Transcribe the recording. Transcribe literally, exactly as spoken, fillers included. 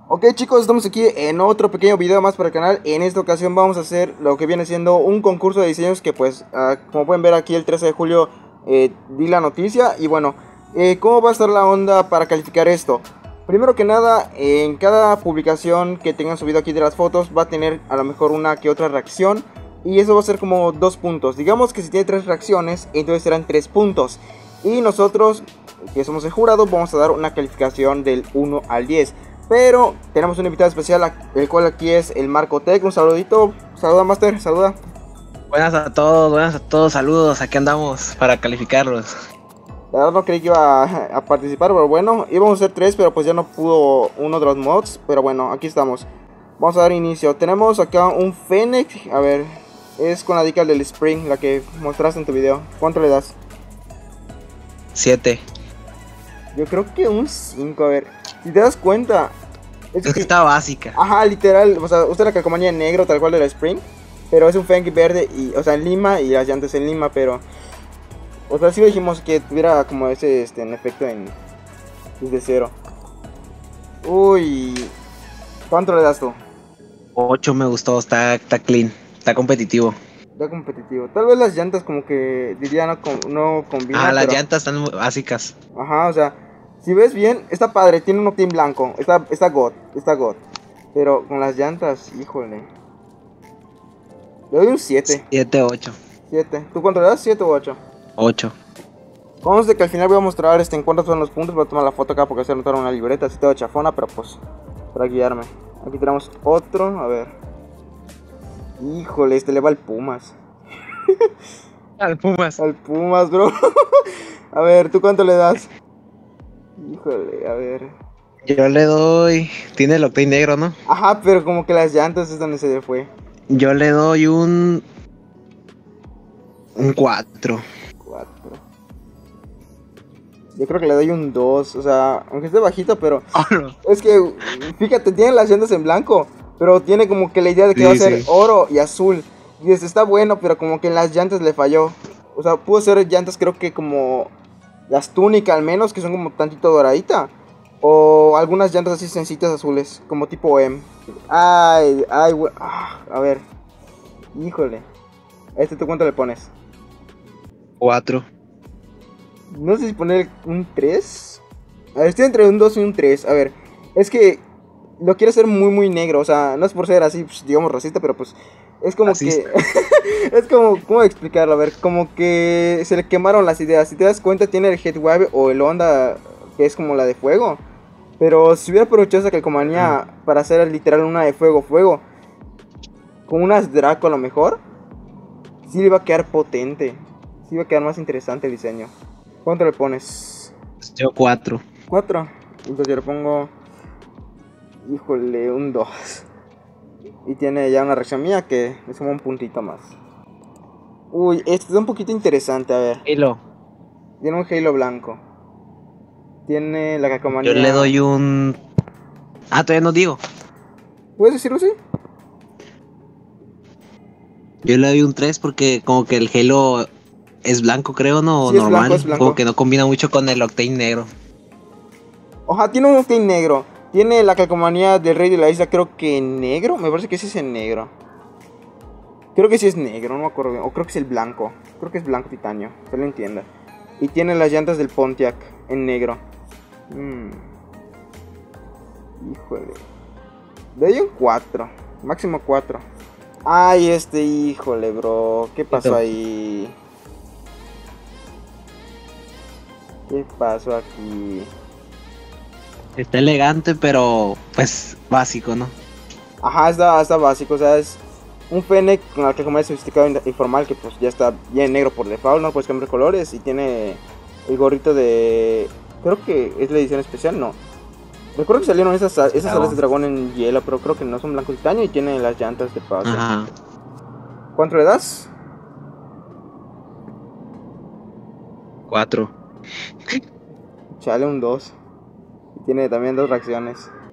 Ok chicos, estamos aquí en otro pequeño video más para el canal. En esta ocasión vamos a hacer lo que viene siendo un concurso de diseños que pues, uh, como pueden ver aquí el trece de julio eh, di la noticia. Y bueno, eh, ¿cómo va a estar la onda para calificar esto? Primero que nada, en cada publicación que tengan subido aquí de las fotos va a tener a lo mejor una que otra reacción. Y eso va a ser como dos puntos. Digamos que si tiene tres reacciones, entonces serán tres puntos. Y nosotros, que somos el jurado, vamos a dar una calificación del uno al diez. Pero tenemos un invitado especial, el cual aquí es el Marco Tech. Un saludito, saluda Master, saluda. Buenas a todos, buenas a todos, saludos, aquí andamos para calificarlos. La verdad no creí que iba a, a participar, pero bueno, íbamos a hacer tres, pero pues ya no pudo uno de los mods. Pero bueno, aquí estamos. Vamos a dar inicio. Tenemos acá un Fennec, a ver, es con la dica del Spring, la que mostraste en tu video. ¿Cuánto le das? siete. Yo creo que un cinco, a ver. Si te das cuenta, es, es que está básica. Ajá, literal, o sea, usted la calcomanía en negro tal cual de la Spring, pero es un Fennec verde y, o sea, en lima y las llantas en lima, pero, o sea, sí dijimos que tuviera como ese, este, en efecto en desde cero. Uy, ¿cuánto le das tú? ocho me gustó, está, está clean, está competitivo. Está competitivo. Tal vez las llantas como que diría no, no combinan. Ah, las pero... llantas están básicas. Ajá, o sea, si ves bien, está padre, tiene un octane blanco, está, está God, está God. Pero con las llantas, híjole. Le doy un siete. siete, ocho. siete. ¿Tú cuánto le das? ¿siete u ocho? ocho. Vamos de que al final voy a mostrar este, en cuántos son los puntos. Voy a tomar la foto acá porque se anotaron una libreta, así toda chafona, pero pues para guiarme. Aquí tenemos otro, a ver. Híjole, este le va al Pumas. Al Pumas. Al Pumas, bro. A ver, ¿tú cuánto le das? Híjole, a ver. Yo le doy... Tiene el octane negro, ¿no? Ajá, pero como que las llantas es donde se le fue. Yo le doy un... Un cuatro. cuatro. Yo creo que le doy un dos. O sea, aunque esté bajito, pero... Oh, no. Es que, fíjate, tiene las llantas en blanco. Pero tiene como que la idea de que sí, va a ser sí. oro y azul. Y este está bueno, pero como que en las llantas le falló. O sea, pudo ser llantas creo que como... Las túnicas al menos, que son como tantito doradita. O algunas llantas así sencillas azules, como tipo M. Ay, ay, ah, a ver. Híjole. ¿Este tú cuánto le pones? cuatro. No sé si poner un tres. A ver, estoy entre un dos y un tres. A ver, es que lo quiero hacer muy muy negro. O sea, no es por ser así, pues, digamos, racista, pero pues es como Racista. que... es como, ¿cómo explicarlo? A ver, como que se le quemaron las ideas. Si te das cuenta, tiene el Headwave o el Onda, que es como la de fuego. Pero si hubiera aprovechado esa calcomanía mm. para hacer literal una de fuego, fuego, con unas Draco a lo mejor, sí le iba a quedar potente. Sí iba a quedar más interesante el diseño. ¿Cuánto le pones? Yo cuatro. cuatro. Entonces yo le pongo... Híjole, un dos. Y tiene ya una reacción mía que le suma un puntito más. Uy, este está un poquito interesante, a ver. Halo. Tiene un Halo blanco. Tiene la calcomanía... Yo le doy un... Ah, todavía no digo. ¿Puedes decirlo así? Yo le doy un tres porque como que el Halo es blanco, creo, ¿no? Sí, normal. Es blanco, es blanco. Como que no combina mucho con el octane negro. Ojalá, tiene un octane negro. Tiene la calcomanía del Rey de la Isla, creo que en negro. Me parece que sí es en negro. Creo que sí es negro, no me acuerdo bien. O creo que es el blanco. Creo que es blanco titanio, se lo entienda. Y tiene las llantas del Pontiac en negro. Mm. Híjole. Le doy un cuatro. Máximo cuatro. Ay, este, híjole, bro. ¿Qué pasó ahí? ¿Qué pasó aquí? Está elegante, pero pues básico, ¿no? Ajá, está, está básico, o sea, es un Fennec con la calcomanía sofisticado informal que pues ya está bien negro por default, no puedes cambiar colores. Y tiene el gorrito de... Creo que es la edición especial, no. Recuerdo que salieron esas, esas alas de dragón en hielo, pero creo que no son blanco titanio y tiene las llantas de paso. Ajá. ¿Cuánto le das? Cuatro. Chale, un dos. Y tiene también dos reacciones.